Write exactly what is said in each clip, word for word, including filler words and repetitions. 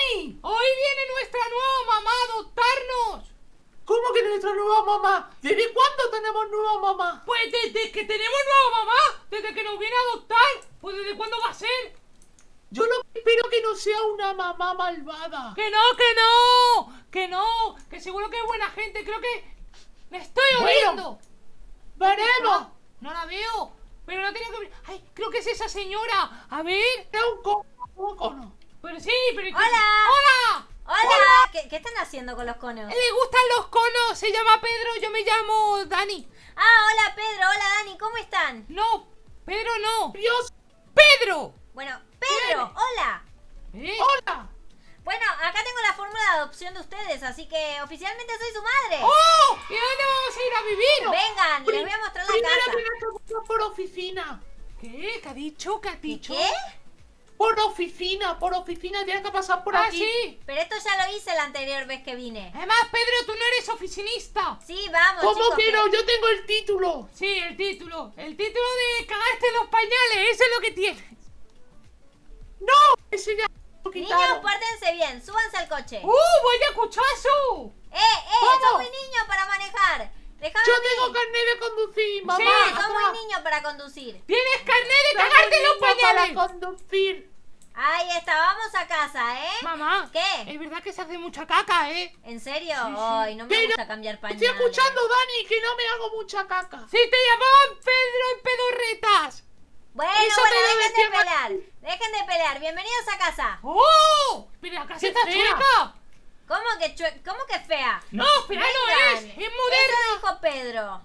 Dani! Hoy viene nuestra nueva mamá a adoptarnos. ¿Cómo que nuestra nueva mamá? ¿Desde cuándo tenemos nueva mamá? Pues desde que tenemos nueva mamá, desde que nos viene a adoptar. Pues ¿desde cuándo va a ser? Yo lo que espero que no sea una mamá malvada. Que no, que no, que no, que seguro que es buena gente. Creo que me estoy oyendo. Bueno, veremos. No, no la veo, pero no tenía que ver. Ay, creo que es esa señora. A ver. Es un cono, un cono. Pero sí, pero... ¡Hola! ¡Hola! ¡Hola! ¡Hola! ¿Qué, ¿Qué están haciendo con los conos? Le gustan los conos, se llama Pedro, yo me llamo Dani. Ah, hola Pedro, hola Dani, ¿cómo están? No, Pedro no. Dios. ¡Pedro! Bueno, Pedro, hola. ¿Eh? ¡Hola! Bueno, acá tengo la fórmula de adopción de ustedes, así que oficialmente soy su madre. ¡Oh! ¿Y a dónde vamos a ir a vivir? Vengan, les voy a mostrar la Primero casa. tienes que pasar por oficina. ¿Qué? ¿Qué ha dicho? ¿Qué ha dicho? ¿Qué? Por oficina, por oficina tienes que pasar por Ah, aquí. sí. Pero esto ya lo hice la anterior vez que vine. Además, Pedro, tú no eres oficinista. Sí, vamos, ¿Cómo chicos. que no? Yo tengo el título. Sí, el título. El título de cagarte en los pañales, eso es lo que tienes. ¡No! Ese ya lo Niños, quitaron. pórtense bien, súbanse al coche. ¡Uh! ¡Vaya cuchazo! ¡Eh, eh! ¿Cómo? ¡Son muy niños para manejar! ¡Déjame Yo a mí! tengo carnet de conducir, mamá. Sí, Son atrás. muy niños para conducir. Tienes carnet de Soy cagarte en muy los niña pañales. para conducir. Ahí está, vamos a casa, ¿eh? Mamá. ¿Qué? Es verdad que se hace mucha caca, ¿eh? ¿En serio? Sí, sí. Ay, no me Pero gusta cambiar pañales. Estoy escuchando, Dani, que no me hago mucha caca. Sí, te llamaban Pedro en pedorretas. Bueno, Eso bueno, te lo dejen de decía pelear. Dejen de pelear. Bienvenidos a casa. ¡Oh! Pero la casa ¡Qué está fea! chueca. ¿Cómo que, chue- ¿Cómo que fea? No, espera, no Vengan. es. Es Eso moderna. dijo Pedro.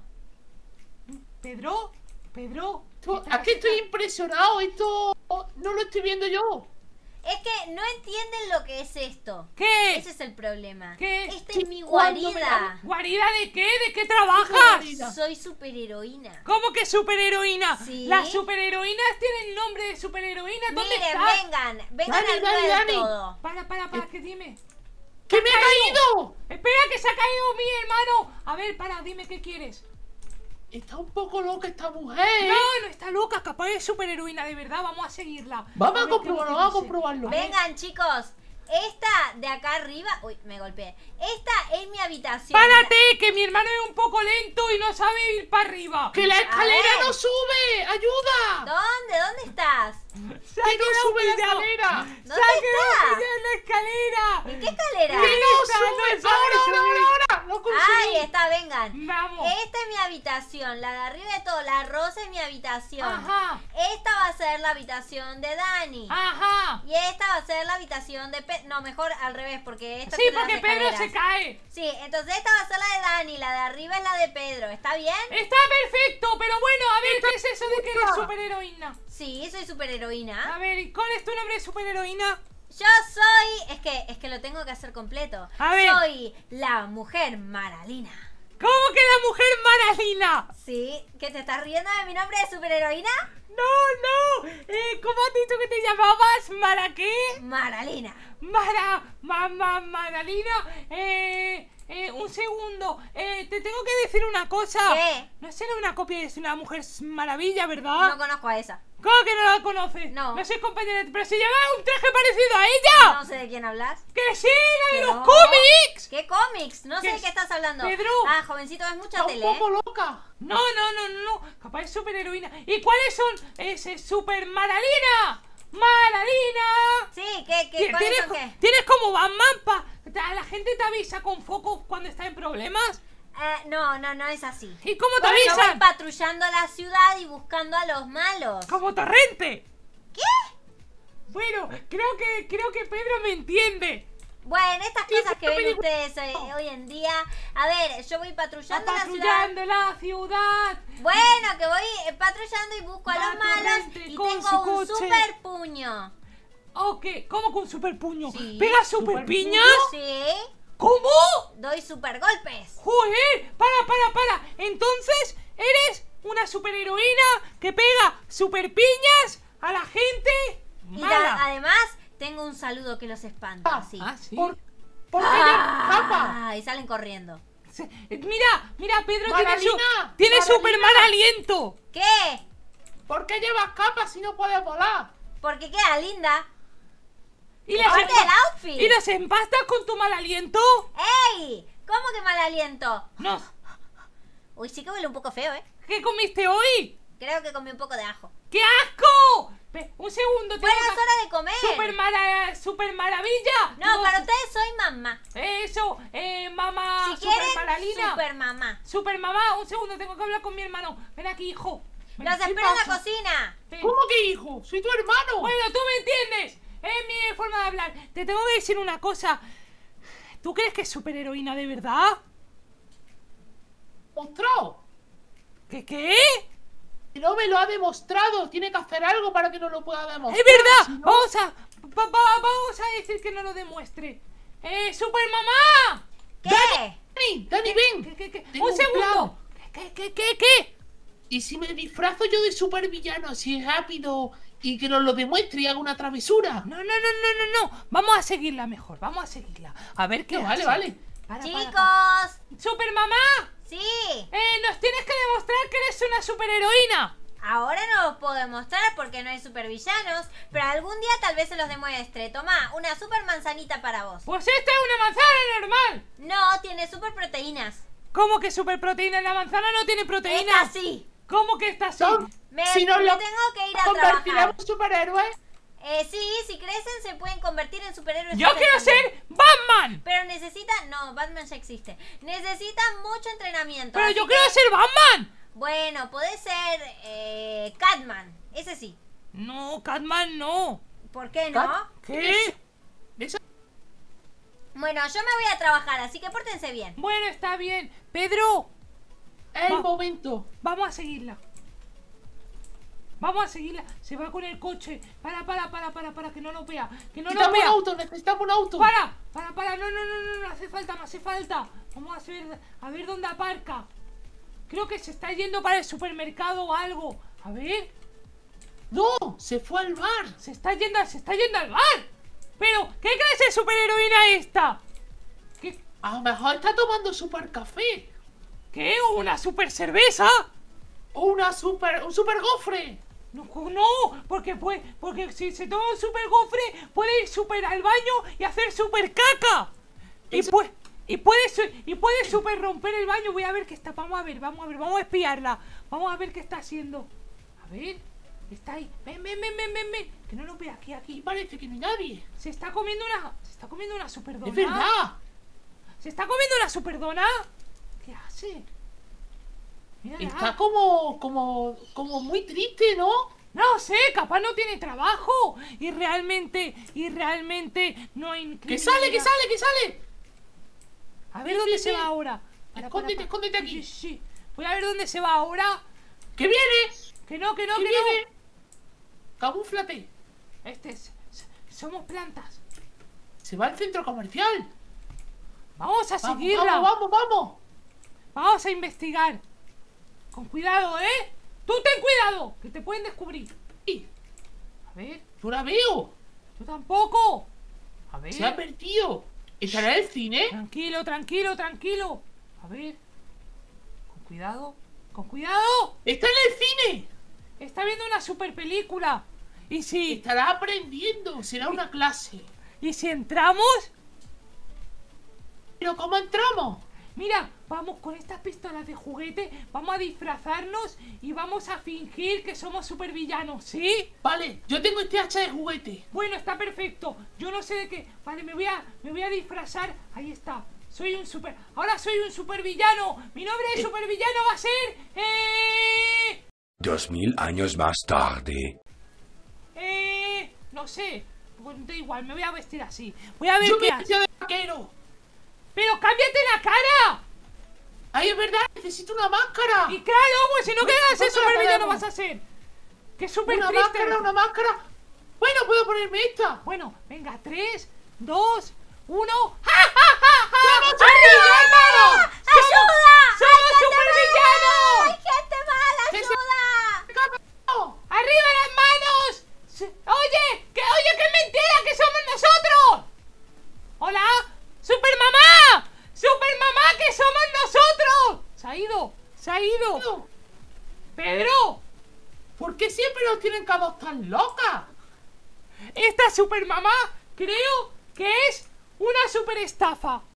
Pedro, Pedro. Tú- ¿qué estás Aquí estoy haciendo? impresionado. Esto no lo estoy viendo yo. Es que no entienden lo que es esto. ¿Qué? Ese es el problema. ¿Qué? Esta ¿Qué? es mi ¿Cuándo me guarida. la- ¿Guarida de qué? ¿De qué trabajas? guarida? Soy superheroína. ¿Cómo que superheroína? Sí. Las superheroínas tienen nombre de superheroína. ¿Dónde Miren, estás? vengan. Vengan Dani, arriba Dani, de Dani. todo. Para, para, para, que dime. ¡Que me he caído! Espera, que se ha caído mi hermano. A ver, para, dime qué quieres. Está un poco loca esta mujer. No, no está loca, capaz es superheroína, de verdad, vamos a seguirla. Vamos a ver qué es lo comprobarlo, que vamos a dice. comprobarlo. Vengan, chicos. Esta de acá arriba. Uy, me golpeé. Esta es mi habitación. ¡Párate! Que mi hermano es un poco lento y no sabe ir para arriba. ¡Que la escalera ver. no sube! ¡Ayuda! ¿Dónde? ¿Dónde estás? ¡Se ha ¡Que no quedado sube la pillado! escalera! ¡Se ¿Dónde ha quedado está? pillado en la escalera! ¿En qué escalera? ¡Que no Esta, no sube! sabe ¡Ahora, ahora, subir. ahora, ahora! ¡No conseguí! Ahí está, vengan. ¡Vamos! Esta es mi habitación, la de arriba de todo, la rosa es mi habitación. ¡Ajá! Esta va a ser la habitación de Dani. ¡Ajá! Y esta va a ser la habitación de Pedro. No, mejor al revés, porque esta Sí, tiene porque las Pedro escaleras. se cae. Sí, entonces esta va a ser la de Dani, la de arriba es la de Pedro. ¿Está bien? Está perfecto, pero bueno, a ver, ¿qué es eso de que eres superheroína? Sí, soy superheroína. A ver, ¿y cuál es tu nombre de superheroína? Yo soy. Es que, es que lo tengo que hacer completo. A ver. Soy la mujer Maralina. ¿Cómo que la mujer Maralina? Sí, ¿que te estás riendo de mi nombre de superheroína? No, no. Eh, ¿Cómo has dicho que te llamabas? ¿Mara qué? Maralina. Mara, mamá, Maralina. Eh, eh, un segundo. Eh, te tengo que decir una cosa. ¿Qué? No será una copia de una mujer maravilla, ¿verdad? No conozco a esa. ¿Cómo que no la conoces? No. No soy compañera de... Pero si llevaba un traje parecido a ella. No sé de quién hablas. ¡Que sí, la de Que los no. cómics! ¿Qué cómics? No sé ¿Qué de es? qué estás hablando. Pedro. Ah, jovencito, ves mucha ¡Está un tele, ¿eh? poco loca! No, no, no, no, no. Capaz es superheroína. ¿Y cuáles son? Ese super Maralina. Maralina. Sí, ¿qué, qué, Tienes, cuáles son qué? tienes como Batman pa... La gente te avisa con focos cuando está en problemas. Eh, no, no, no es así. ¿Y cómo te Yo voy avisan? patrullando la ciudad y buscando a los malos. Como Torrente. ¿Qué? Bueno, creo que creo que Pedro me entiende. Bueno, estas cosas que ven película? ustedes eh, hoy en día. A ver, yo voy Está patrullando la ciudad. patrullando la ciudad. Bueno, que voy eh, patrullando y busco a Va los malos Torrente y con tengo su un coche. super puño. Ok, ¿cómo con super puño? Sí. ¿Pega super ¿Super piñas? Sí, ¿Cómo? doy super golpes. ¡Joder! ¡Para, para, para! Entonces, ¿eres una superheroína que pega super piñas a la gente Y mala? da- además, tengo un saludo que los espanta. Sí. Ah, sí. ¿Por, ¿por qué llevas capa? Ah, y salen corriendo. Se- eh, Mira, mira, Pedro tiene, su, Maralina, tiene Maralina. super mal aliento. ¿Qué? ¿Por qué llevas capa si no puedes volar? Porque queda linda. ¿Y las, Parte empa- del outfit. ¿Y las empastas con tu mal aliento? ¡Ey! ¿Cómo que mal aliento? No. Uy, sí que huele un poco feo, ¿eh? ¿Qué comiste hoy? Creo que comí un poco de ajo. ¡Qué asco! Pe- un segundo, tengo Bueno, es que- hora de comer. ¡Super, mara- super maravilla! No, Tengo- para ustedes soy mamá. Eso, eh, mamá, Si super quieren, maralina. super mamá. Super mamá, un segundo, tengo que hablar con mi hermano. Ven aquí, hijo. Ven, Los ¿qué espero en la pasa? cocina. Ven. ¿Cómo que hijo? Soy tu hermano. Bueno, tú me entiendes. Es mi forma de hablar. Te tengo que decir una cosa. ¿Tú crees que es superheroína de verdad? Mostrado. ¿Qué qué? Y no me lo ha demostrado. Tiene que hacer algo para que no lo pueda demostrar. ¡Es verdad! Si no- Vamos a... va- va- vamos a decir que no lo demuestre. ¡Eh, super mamá! ¿Qué? Dani, Dani, ven. ¿Qué, qué, qué? Tengo Un un segundo. ¿Qué, qué, qué, qué? ¿Y si me disfrazo yo de supervillano así rápido y que nos lo demuestre y haga una travesura? No, no, no, no, no, no. Vamos a seguirla mejor. Vamos a seguirla. A ver qué No, vale, hace. vale. Para, para, Chicos. para. ¡Super mamá! Sí. Eh, nos tienes que demostrar que eres una superheroína. Ahora no los puedo demostrar porque no hay supervillanos, pero algún día tal vez se los demuestre. Tomá, una super manzanita para vos. Pues esta es una manzana normal. No, tiene super proteínas. ¿Cómo que superproteína? La manzana no tiene proteína. Esta sí. ¿Cómo que está así? Tom, Me, si nos me lo tengo que ir a convertiremos trabajar. en superhéroes. Eh, sí, si crecen se pueden convertir en superhéroes. ¡Yo ustedes quiero también. ser Batman! Pero necesitan... No, Batman ya existe. Necesitan mucho entrenamiento. ¡Pero así yo que- quiero ser Batman! Bueno, puede ser eh, Catman. Ese sí. No, Catman no. ¿Por qué no? Cat- ¿Qué? Esa- Bueno, yo me voy a trabajar, así que pórtense bien. Bueno, está bien. Pedro, Es el Va. momento. vamos a seguirla. Vamos a seguirla. Se va con el coche. Para, para, para, para, para, que no lo vea. Que no lo Necesitamos un vea. auto, necesitamos un auto. Para, para, para. No, no, no, no, no hace falta, no hace falta. Vamos a ver, a ver dónde aparca. Creo que se está yendo para el supermercado o algo. A ver, No, se fue al bar. se está yendo, se está yendo al bar. Pero, ¿qué clase de superheroína esta? ¿Qué? A lo mejor está tomando super café. ¿Qué? ¿Una super cerveza? O una super, un super gofre. No, no, porque puede, porque si se toma un super gofre, puede ir super al baño y hacer super caca. Y Eso- puede, y puede, su- y puede super romper el baño. Voy a ver qué está, vamos a ver, vamos a ver, vamos a espiarla. Vamos a ver qué está haciendo. A ver, está ahí. Ven, ven, ven, ven, ven, ven. Que no lo ve aquí, Y aquí. parece que no hay nadie. Se está comiendo una, se está comiendo una superdona. Es verdad. ¿Se está comiendo una superdona? ¿Qué hace? Mírala. Está como, como, como muy triste, ¿no? No sé, capaz no tiene trabajo y realmente, y realmente no hay... Que sale, que criminalidad. sale, que sale. A ver Sí, dónde sí, se sí. va ahora. Escóndete, escóndete aquí. Sí, sí, sí. Voy a ver dónde se va ahora. ¡Que viene! Que no, que no, ¡Que que viene! Camúflate. no. Este es... Somos plantas. Se va al centro comercial. Vamos a Vamos, seguirla. vamos, vamos, vamos. Vamos a investigar. Con cuidado, ¿eh? Tú ten cuidado, que te pueden descubrir. Y A ver, yo la veo. tú tampoco. A ver. Se ha perdido. ¿Estará en el cine? Tranquilo, tranquilo, tranquilo. A ver. Con cuidado. Con cuidado. ¡Está en el cine! Está viendo una super película. ¿Y si, Estará aprendiendo. Será una clase. ¿y si entramos? ¿Pero cómo entramos? Mira, vamos con estas pistolas de juguete, vamos a disfrazarnos y vamos a fingir que somos supervillanos, ¿sí? Vale, yo tengo este hacha de juguete. Bueno, está perfecto. Yo no sé de qué. Vale, me voy a, me voy a disfrazar. Ahí está. Soy un super... Ahora soy un supervillano. Mi nombre de Eh. supervillano va a ser... Eh... Dos mil años más tarde. Eh... No sé. Pues da igual, me voy a vestir así. Voy a ver Yo qué me he hace. vestido de vaquero. ¡Pero cámbiate la cara! Ay, es verdad, necesito una máscara. Y claro, pues si no Pues, quedas ser ¿dónde la supervillano ponemos? vas a ser. ¡Qué súper Una triste! máscara, una máscara. Bueno, puedo ponerme esta. Bueno, venga, tres, dos, uno. ¡Ja, ja, ja, ja! ¡Vamos, ¡Arriba, hermano! ¡Ayuda! ¡Somos ¡Ay, supervillanos! gente mala! Que se- ¡Ayuda! ¡No! ¡Arriba las manos! Se- Oye, que oye, que es mentira, que somos nosotros. Hola, Supermamá, Supermamá, que somos nosotros. Se ha ido, se ha ido. No. Pedro, ¿Por qué siempre nos tienen que adoptar locas? esta Supermamá creo que es una super estafa.